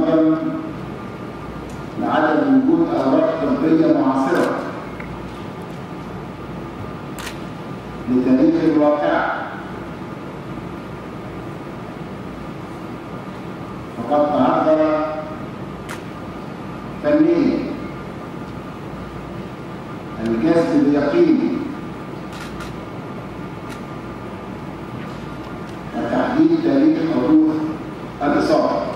نظرا لعدم وجود أوراق طبية معاصرة لتاريخ الواقع، فقد تعثر فنيا الكسب بيقين وتحديد تاريخ حدوث الإصابة.